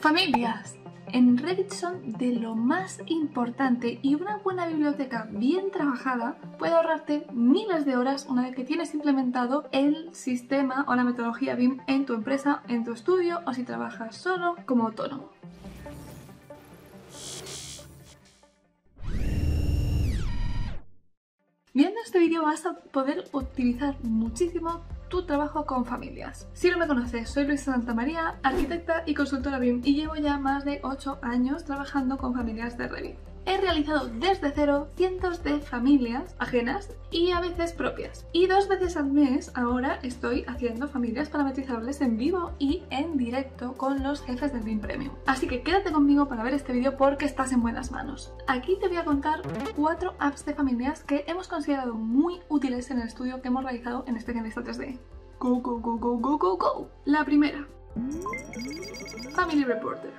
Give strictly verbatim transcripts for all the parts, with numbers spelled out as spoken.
Familias en Revit son de lo más importante y una buena biblioteca bien trabajada puede ahorrarte miles de horas una vez que tienes implementado el sistema o la metodología B I M en tu empresa, en tu estudio o si trabajas solo como autónomo. Viendo este vídeo vas a poder optimizar muchísimo tu trabajo con familias. Si no me conoces, soy Luisa Santamaría, arquitecta y consultora B I M y llevo ya más de ocho años trabajando con familias de Revit. He realizado desde cero cientos de familias ajenas y a veces propias. Y dos veces al mes ahora estoy haciendo familias parametrizables en vivo y en directo con los jefes del B I M Premium. Así que quédate conmigo para ver este vídeo porque estás en buenas manos. Aquí te voy a contar cuatro apps de familias que hemos considerado muy útiles en el estudio que hemos realizado en Especialista tres D. Go, go, go, go, go, go, go. La primera, Family Reporter.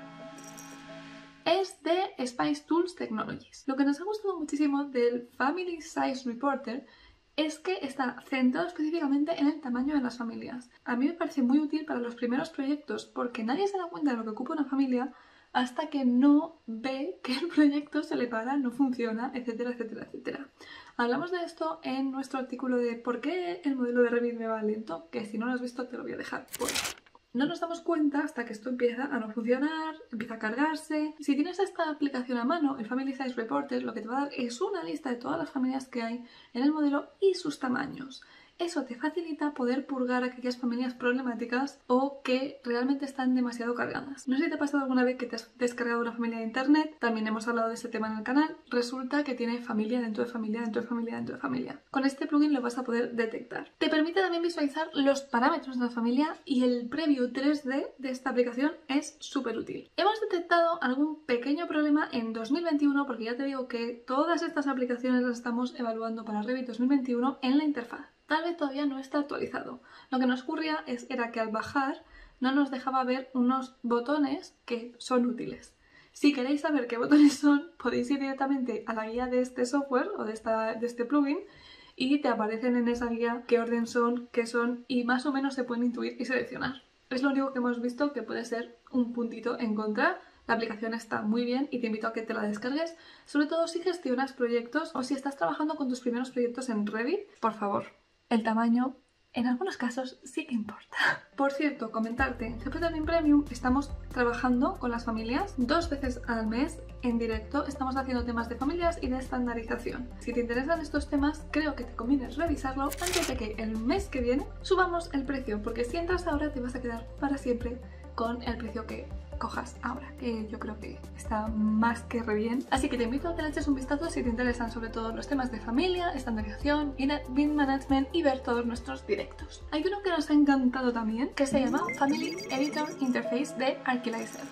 Es de Spice Tools Technologies. Lo que nos ha gustado muchísimo del Family Size Reporter es que está centrado específicamente en el tamaño de las familias. A mí me parece muy útil para los primeros proyectos porque nadie se da cuenta de lo que ocupa una familia hasta que no ve que el proyecto se le para, no funciona, etcétera, etcétera, etcétera. Hablamos de esto en nuestro artículo de ¿por qué el modelo de Revit me va lento? Que si no lo has visto te lo voy a dejar por ahí. No nos damos cuenta hasta que esto empieza a no funcionar, empieza a cargarse. Si tienes esta aplicación a mano, el Family Size Reporter, lo que te va a dar es una lista de todas las familias que hay en el modelo y sus tamaños. Eso te facilita poder purgar aquellas familias problemáticas o que realmente están demasiado cargadas. No sé si te ha pasado alguna vez que te has descargado una familia de internet, también hemos hablado de ese tema en el canal. Resulta que tiene familia dentro de familia, dentro de familia, dentro de familia. Con este plugin lo vas a poder detectar. Te permite también visualizar los parámetros de la familia y el preview tres D de esta aplicación es súper útil. Hemos detectado algún pequeño problema en dos mil veintiuno porque ya te digo que todas estas aplicaciones las estamos evaluando para Revit dos mil veintiuno en la interfaz. Tal vez todavía no está actualizado. Lo que nos ocurría es, era que al bajar no nos dejaba ver unos botones que son útiles. Si queréis saber qué botones son, podéis ir directamente a la guía de este software o de, esta, de este plugin y te aparecen en esa guía qué orden son, qué son y más o menos se pueden intuir y seleccionar. Es lo único que hemos visto que puede ser un puntito en contra. La aplicación está muy bien y te invito a que te la descargues, sobre todo si gestionas proyectos o si estás trabajando con tus primeros proyectos en Revit, por favor. El tamaño, en algunos casos, sí que importa. Por cierto, comentarte, en Jefes del B I M Premium estamos trabajando con las familias dos veces al mes en directo. Estamos haciendo temas de familias y de estandarización. Si te interesan estos temas, creo que te conviene revisarlo antes de que el mes que viene subamos el precio, porque si entras ahora te vas a quedar para siempre con el precio que cojas ahora, que yo creo que está más que re bien. Así que te invito a que le eches un vistazo si te interesan sobre todo los temas de familia, estandarización, B I M Management y ver todos nuestros directos. Hay uno que nos ha encantado también, que se llama Family Editor Interface de Archilizer.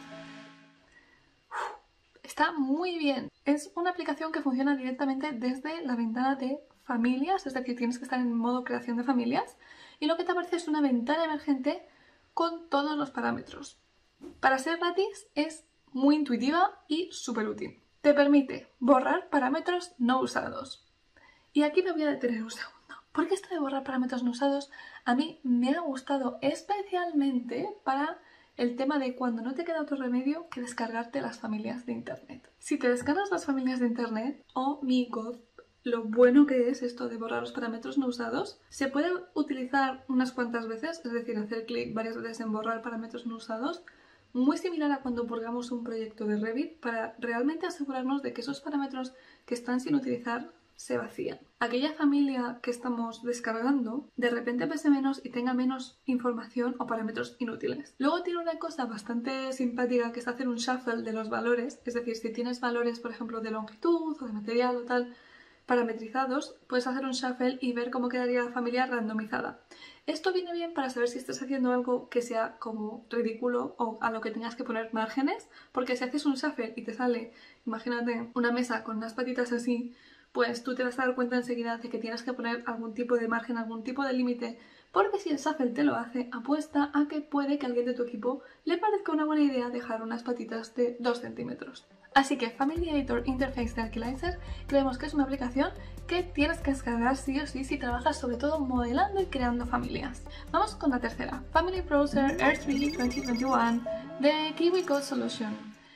Está muy bien. Es una aplicación que funciona directamente desde la ventana de familias, es decir, tienes que estar en modo creación de familias y lo que te aparece es una ventana emergente con todos los parámetros. Para ser gratis es muy intuitiva y súper útil. Te permite borrar parámetros no usados. Y aquí me voy a detener un segundo. Porque esto de borrar parámetros no usados a mí me ha gustado especialmente para el tema de cuando no te queda otro remedio que descargarte las familias de internet. Si te descargas las familias de internet, oh my god, lo bueno que es esto de borrar los parámetros no usados, se puede utilizar unas cuantas veces, es decir, hacer clic varias veces en borrar parámetros no usados, muy similar a cuando purgamos un proyecto de Revit para realmente asegurarnos de que esos parámetros que están sin utilizar se vacían. Aquella familia que estamos descargando de repente pese menos y tenga menos información o parámetros inútiles. Luego tiene una cosa bastante simpática que es hacer un shuffle de los valores, es decir, si tienes valores por ejemplo de longitud o de material o tal parametrizados, puedes hacer un shuffle y ver cómo quedaría la familia randomizada. Esto viene bien para saber si estás haciendo algo que sea como ridículo o a lo que tengas que poner márgenes, porque si haces un shuffle y te sale, imagínate, una mesa con unas patitas así, pues tú te vas a dar cuenta enseguida de que tienes que poner algún tipo de margen, algún tipo de límite, porque si el shuffle te lo hace, apuesta a que puede que a alguien de tu equipo le parezca una buena idea dejar unas patitas de dos centímetros. Así que Family Editor Interface de Archilizer creemos que es una aplicación que tienes que descargar sí o sí si trabajas sobre todo modelando y creando familias. Vamos con la tercera, Family Browser R tres veinte veintiuno de Kiwi Code Solution.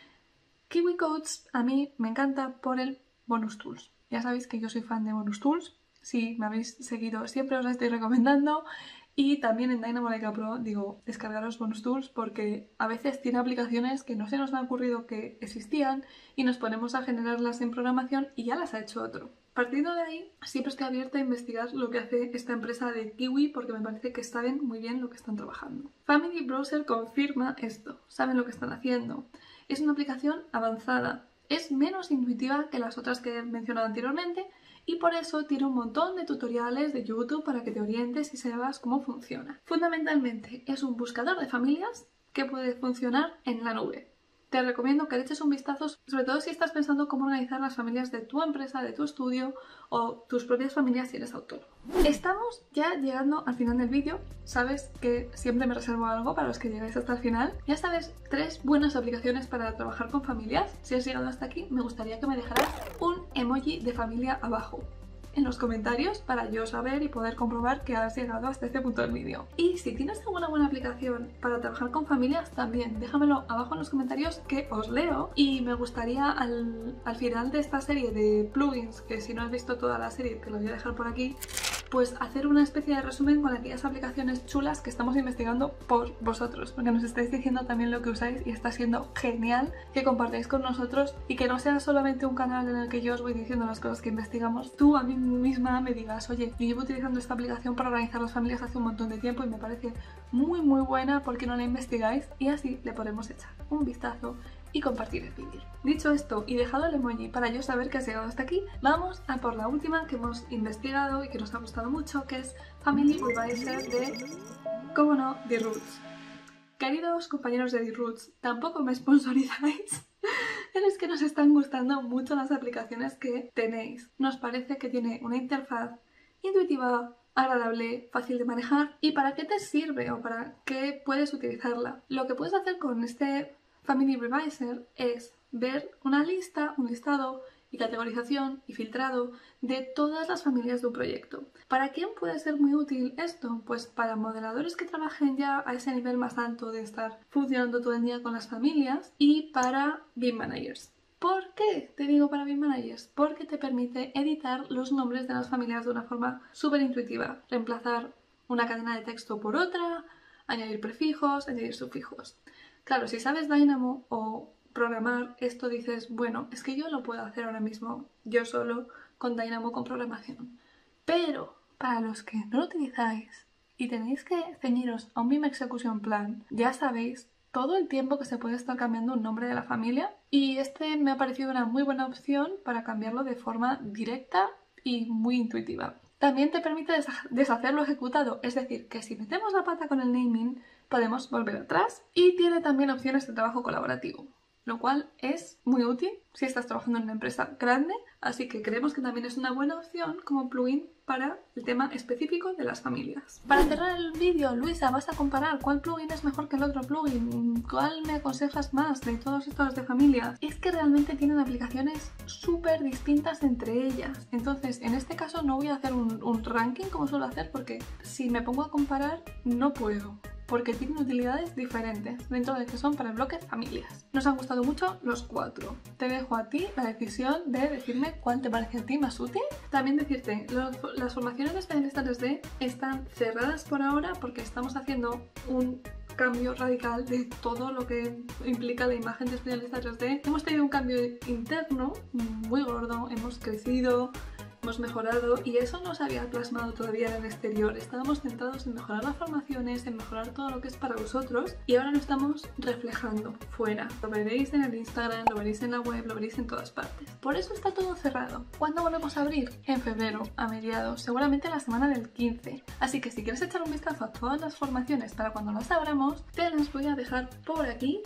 Kiwi Codes a mí me encanta por el Bonus Tools. Ya sabéis que yo soy fan de Bonus Tools, si me habéis seguido siempre os la estoy recomendando. Y también en Dynamo Like a Pro digo, descargaros Bonus Tools porque a veces tiene aplicaciones que no se nos ha ocurrido que existían y nos ponemos a generarlas en programación y ya las ha hecho otro. Partiendo de ahí, siempre estoy abierta a investigar lo que hace esta empresa de Kiwi porque me parece que saben muy bien lo que están trabajando. Family Browser confirma esto, saben lo que están haciendo. Es una aplicación avanzada, es menos intuitiva que las otras que he mencionado anteriormente, y por eso tiene un montón de tutoriales de YouTube para que te orientes y sepas cómo funciona. Fundamentalmente es un buscador de familias que puede funcionar en la nube. Te recomiendo que le eches un vistazo, sobre todo si estás pensando cómo organizar las familias de tu empresa, de tu estudio o tus propias familias si eres autónomo. Estamos ya llegando al final del vídeo. Sabes que siempre me reservo algo para los que llegáis hasta el final. Ya sabes, tres buenas aplicaciones para trabajar con familias. Si has llegado hasta aquí, me gustaría que me dejaras un emoji de familia abajo en los comentarios para yo saber y poder comprobar que has llegado hasta este punto del vídeo. Y si tienes alguna buena aplicación para trabajar con familias, también déjamelo abajo en los comentarios que os leo. Y me gustaría al, al final de esta serie de plugins, que si no has visto toda la serie te lo voy a dejar por aquí, pues hacer una especie de resumen con aquellas aplicaciones chulas que estamos investigando por vosotros, porque nos estáis diciendo también lo que usáis y está siendo genial que compartáis con nosotros y que no sea solamente un canal en el que yo os voy diciendo las cosas que investigamos. Tú a mí misma me digas, oye, yo llevo utilizando esta aplicación para organizar las familias hace un montón de tiempo y me parece muy muy buena, ¿por qué no la investigáis? Y así le podemos echar un vistazo y compartir el vídeo. Dicho esto y dejado el emoji para yo saber que has llegado hasta aquí, vamos a por la última que hemos investigado y que nos ha gustado mucho, que es Family Advisor de, cómo no, The Roots. Queridos compañeros de The Roots, tampoco me sponsorizáis, pero es que nos están gustando mucho las aplicaciones que tenéis. Nos parece que tiene una interfaz intuitiva, agradable, fácil de manejar. ¿Y para qué te sirve o para qué puedes utilizarla? Lo que puedes hacer con este Family Revisor es ver una lista, un listado y categorización y filtrado de todas las familias de un proyecto. ¿Para quién puede ser muy útil esto? Pues para modeladores que trabajen ya a ese nivel más alto de estar funcionando todo el día con las familias y para B I M Managers. ¿Por qué te digo para B I M Managers? Porque te permite editar los nombres de las familias de una forma súper intuitiva. Reemplazar una cadena de texto por otra, añadir prefijos, añadir sufijos. Claro, si sabes Dynamo o programar esto dices, bueno, es que yo lo puedo hacer ahora mismo, yo solo, con Dynamo con programación. Pero para los que no lo utilizáis y tenéis que ceñiros a un B I M Execution Plan, ya sabéis todo el tiempo que se puede estar cambiando un nombre de la familia y este me ha parecido una muy buena opción para cambiarlo de forma directa y muy intuitiva. También te permite deshacer lo ejecutado, es decir, que si metemos la pata con el naming podemos volver atrás y tiene también opciones de trabajo colaborativo, lo cual es muy útil si estás trabajando en una empresa grande, así que creemos que también es una buena opción como plugin para el tema específico de las familias. Para cerrar el vídeo, Luisa, vas a comparar cuál plugin es mejor que el otro plugin, cuál me aconsejas más de todos estos de familias. Es que realmente tienen aplicaciones súper distintas entre ellas, entonces en este caso no voy a hacer un, un ranking como suelo hacer porque si me pongo a comparar no puedo, porque tienen utilidades diferentes dentro de que son para el bloque familias. Nos han gustado mucho los cuatro. Te dejo a ti la decisión de decirme cuál te parece a ti más útil. También decirte, los, las formaciones de especialista tres D están cerradas por ahora porque estamos haciendo un cambio radical de todo lo que implica la imagen de especialista tres D. Hemos tenido un cambio interno muy gordo, hemos crecido, hemos mejorado y eso no se había plasmado todavía en el exterior. Estábamos centrados en mejorar las formaciones, en mejorar todo lo que es para vosotros y ahora lo estamos reflejando fuera. Lo veréis en el Instagram, lo veréis en la web, lo veréis en todas partes. Por eso está todo cerrado. ¿Cuándo volvemos a abrir? En febrero, a mediados, seguramente la semana del quince. Así que si quieres echar un vistazo a todas las formaciones para cuando las abramos, te las voy a dejar por aquí.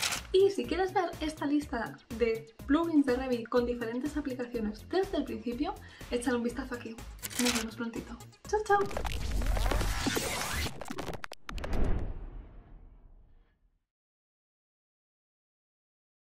Y si quieres ver esta lista de plugins de Revit con diferentes aplicaciones desde el principio, échale un vistazo aquí. Nos vemos prontito. ¡Chao, chao!